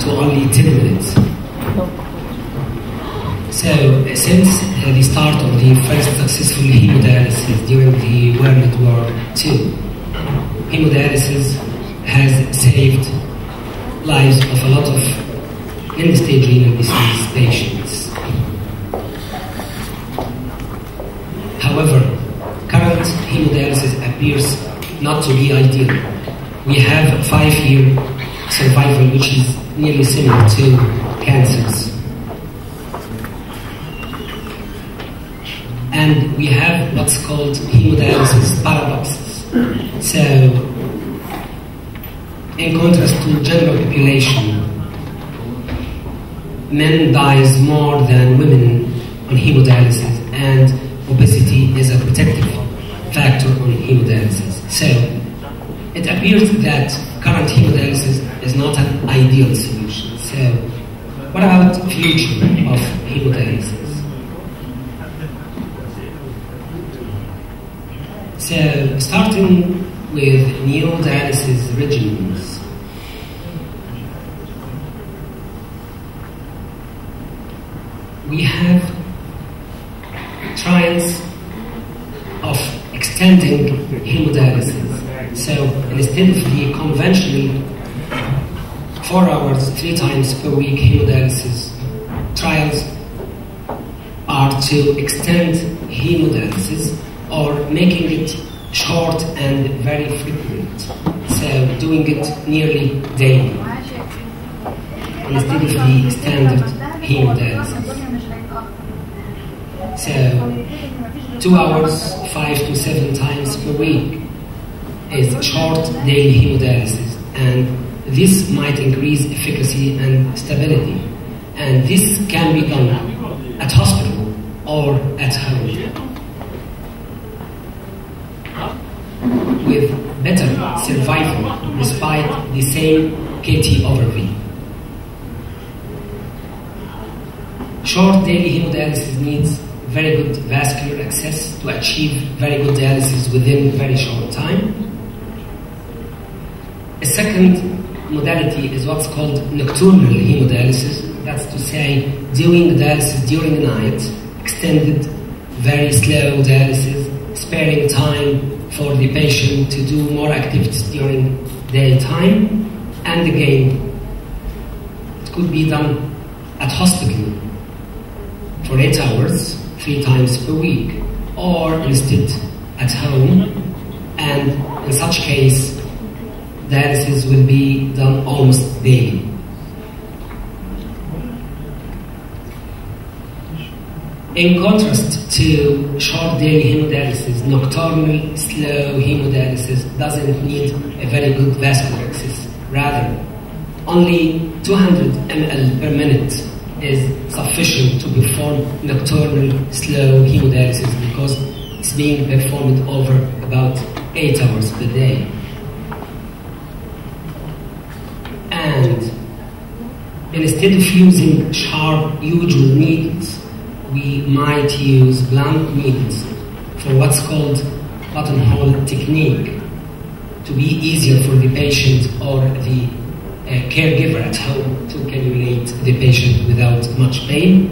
to only 10 minutes. So, since the start of the first successful hemodialysis during the World War II, hemodialysis has saved lives of a lot of end-stage renal disease patients. However, current hemodialysis appears not to be ideal. We have 5-year survival, which is nearly similar to cancers. And we have what's called hemodialysis paradoxes. So, in contrast to general population, men dies more than women on hemodialysis, and obesity is a protective factor on hemodialysis. So, it appears that current hemodialysis is not an ideal solution. So, what about the future of hemodialysis? So, starting with new dialysis regimens. We have trials of extending hemodialysis. So, instead of the conventional 4 hours, 3 times per week hemodialysis, trials are to extend hemodialysis or making it short and very frequent. So, doing it nearly daily instead of the standard hemodialysis. So, 2 hours, 5 to 7 times per week is short daily hemodialysis, and this might increase efficacy and stability. And this can be done at hospital or at home with better survival despite the same KT/V. Short daily hemodialysis needs very good vascular access to achieve very good dialysis within a very short time. A second modality is what's called nocturnal hemodialysis. That's to say, doing dialysis during the night, extended, very slow dialysis, sparing time for the patient to do more activities during daytime. And again, it could be done at hospital for 8 hours, 3 times per week, or instead at home, and in such case, dialysis will be done almost daily. In contrast to short daily hemodialysis, nocturnal slow hemodialysis doesn't need a very good vascular access. Rather, only 200 ml per minute is sufficient to perform nocturnal slow hemodialysis because it's being performed over about 8 hours per day. And instead of using sharp usual needles, we might use blunt needles for what's called buttonhole technique to be easier for the patient or the caregiver at home to cannulate the patient without much pain.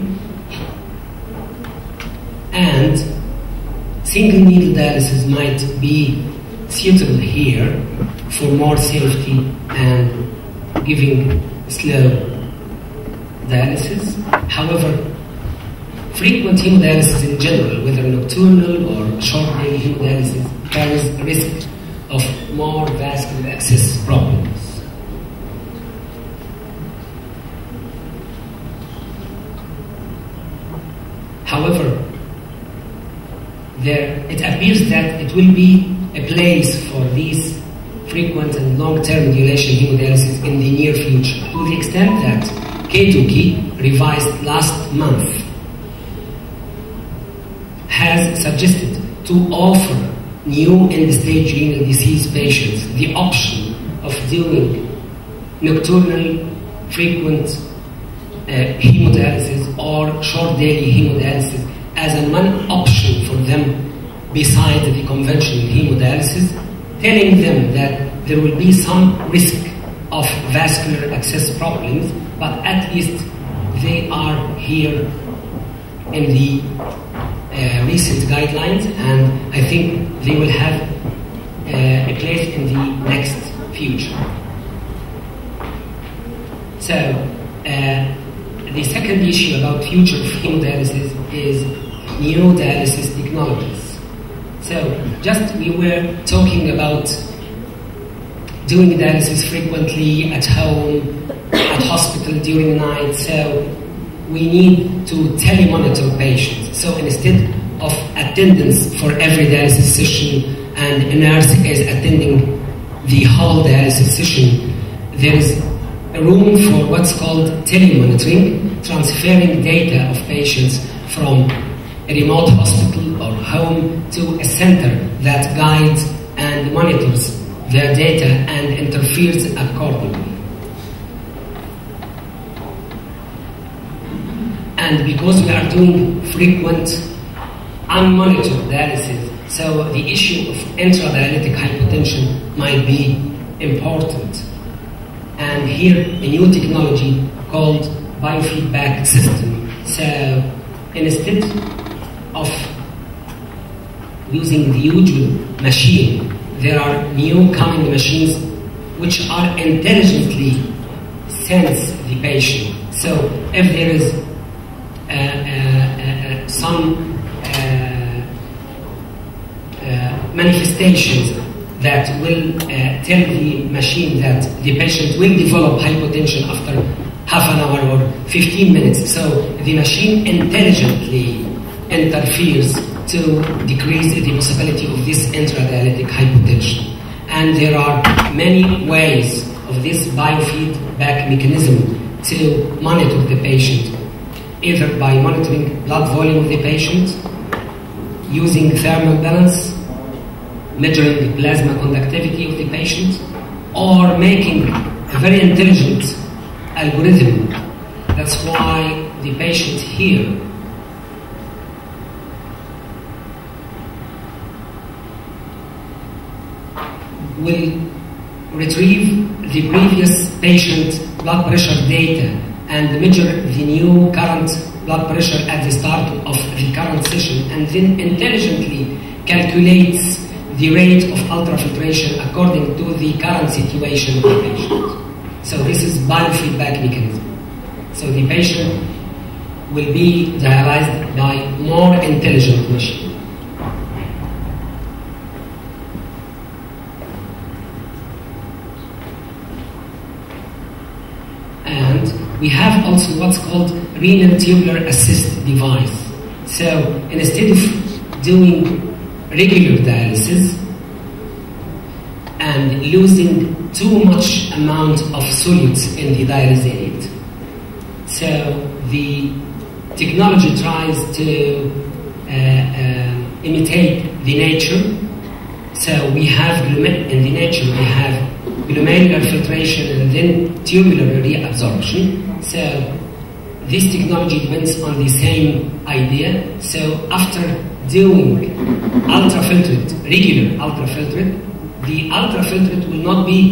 And single needle dialysis might be suitable here for more safety and giving slow dialysis. However, frequent hemodialysis in general, whether nocturnal or short daily hemodialysis, carries a risk of more vascular access problems. However, it appears that it will be a place for these frequent and long-term duration hemodialysis in the near future, to the extent that KDOQI, revised last month, has suggested to offer new end-stage renal disease patients the option of doing nocturnal frequent hemodialysis or short daily hemodialysis as one option for them beside the conventional hemodialysis, telling them that there will be some risk of vascular access problems, but at least they are here in the recent guidelines, and I think they will have a place in the next future. So, the second issue about future of hemodialysis is new dialysis technologies. So, just we were talking about doing dialysis frequently at home, at hospital during the night, so we need to telemonitor patients. So instead of attendance for every dialysis session and a nurse is attending the whole dialysis session, there is a room for what's called telemonitoring, transferring data of patients from a remote hospital or home to a center that guides and monitors their data and interferes accordingly. And because we are doing frequent unmonitored dialysis, so the issue of intradialytic hypotension might be important. And here a new technology called biofeedback system. So instead of using the usual machine, there are new coming machines which are intelligently sense the patient. So if there is some manifestations that will tell the machine that the patient will develop hypotension after half an hour or 15 minutes. So the machine intelligently interferes to decrease the possibility of this intradialytic hypotension. And there are many ways of this biofeedback mechanism to monitor the patient, either by monitoring blood volume of the patient, using thermal balance, measuring the plasma conductivity of the patient, or making a very intelligent algorithm. That's why the patient here will retrieve the previous patient blood pressure data and measure the new current blood pressure at the start of the current session, and then intelligently calculates the rate of ultrafiltration according to the current situation of the patient. So this is biofeedback mechanism. So the patient will be dialyzed by more intelligent machine. We have also what's called renal tubular assist device. So instead of doing regular dialysis and losing too much amount of solutes in the dialysate, so the technology tries to imitate the nature. So we have in the nature we have glomerular filtration and then tubular reabsorption. So this technology depends on the same idea. So after doing ultrafiltrate, regular ultrafiltrate, the ultrafiltrate will not be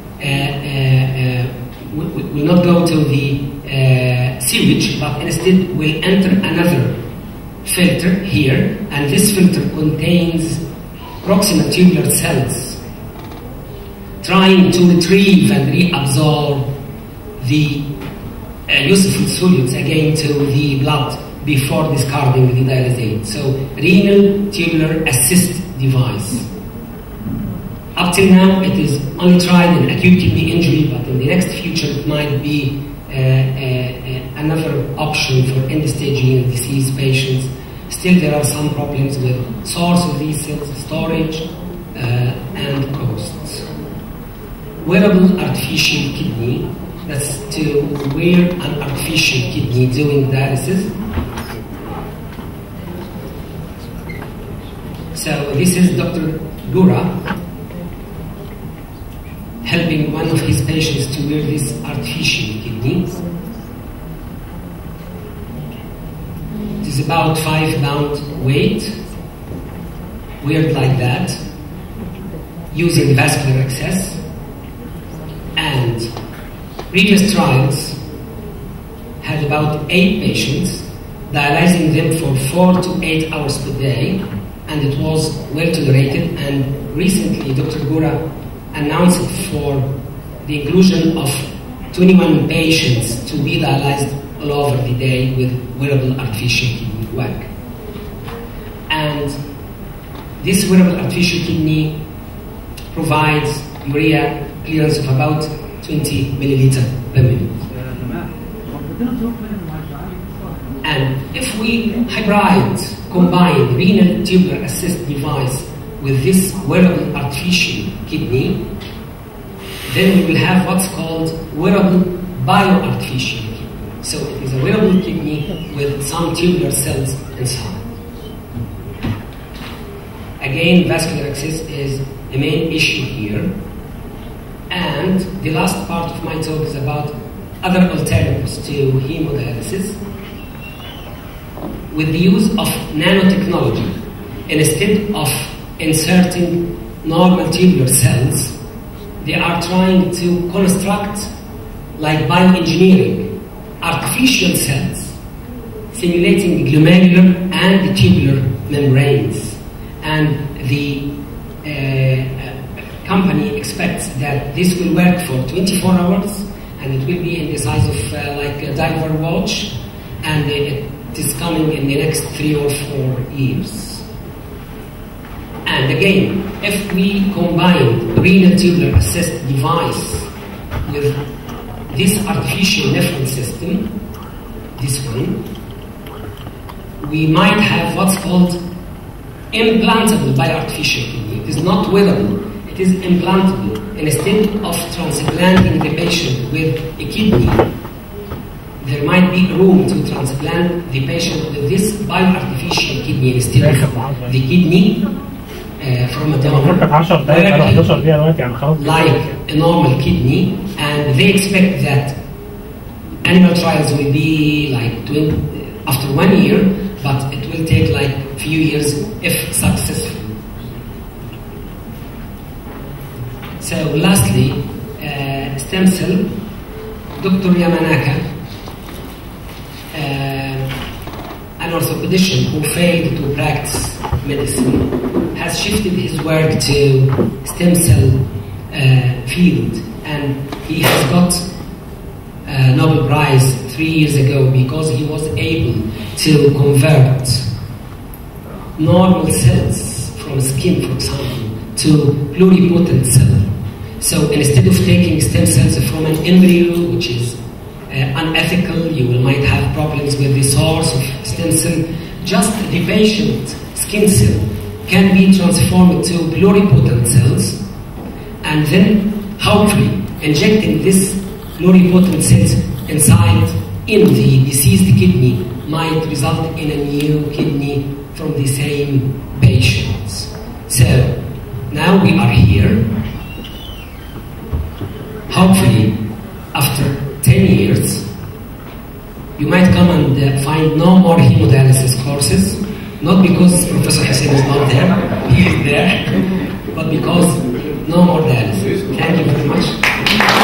will not go to the sewage, but instead will enter another filter here, and this filter contains proximal tubular cells trying to retrieve and reabsorb the useful solutes again to the blood before discarding the dialysate. So renal tubular assist device. Up till now it is only tried in acute kidney injury, but in the next future it might be another option for end-stage renal disease patients. Still there are some problems with source of these cells, storage, and costs. Wearable artificial kidney, that's to wear an artificial kidney doing dialysis. So this is Dr. Gura helping one of his patients to wear this artificial kidney. It is about 5 pound weight, weared like that, using vascular access. And previous trials had about 8 patients, dialyzing them for 4 to 8 hours per day, and it was well tolerated. And recently, Dr. Gura announced for the inclusion of 21 patients to be dialyzed all over the day with wearable artificial kidney WAC. And this wearable artificial kidney provides urea clearance of about 20 milliliter per minute. And if we combine renal tubular assist device with this wearable artificial kidney, then we will have what's called wearable bioartificial kidney. So it is a wearable kidney with some tubular cells inside. Again, vascular access is the main issue here. And the last part of my talk is about other alternatives to hemodialysis. With the use of nanotechnology, instead of inserting normal tubular cells, they are trying to construct, like bioengineering, artificial cells, simulating the glomerular and the tubular membranes. And the company expects that this will work for 24 hours, and it will be in the size of like a diver watch, and it is coming in the next 3 or 4 years. And again, if we combine renal tubular assist device with this artificial nephron system, this one, we might have what's called implantable bioartificial kidney. It is not wearable, it is implantable. Instead of transplanting the patient with a kidney, there might be room to transplant the patient with this bioartificial kidney instead of the kidney from a donor, like a normal kidney. And they expect that animal trials will be like after 1 year, but it will take like a few years if successful. So lastly, stem cell. Dr. Yamanaka, an orthopedician who failed to practice medicine, has shifted his work to stem cell field, and he has got a Nobel Prize 3 years ago because he was able to convert normal cells from skin, for example, to pluripotent cell. So instead of taking stem cells from an embryo, which is unethical, you might have problems with the source of stem cell, just the patient skin cell can be transformed to pluripotent cells, and then hopefully injecting this pluripotent cells inside in the deceased kidney might result in a new kidney from the same patients. So now we are here. Hopefully, after 10 years, you might come and find no more hemodialysis courses, not because Professor Hussein is not there, he is there, but because no more dialysis. Thank you very much.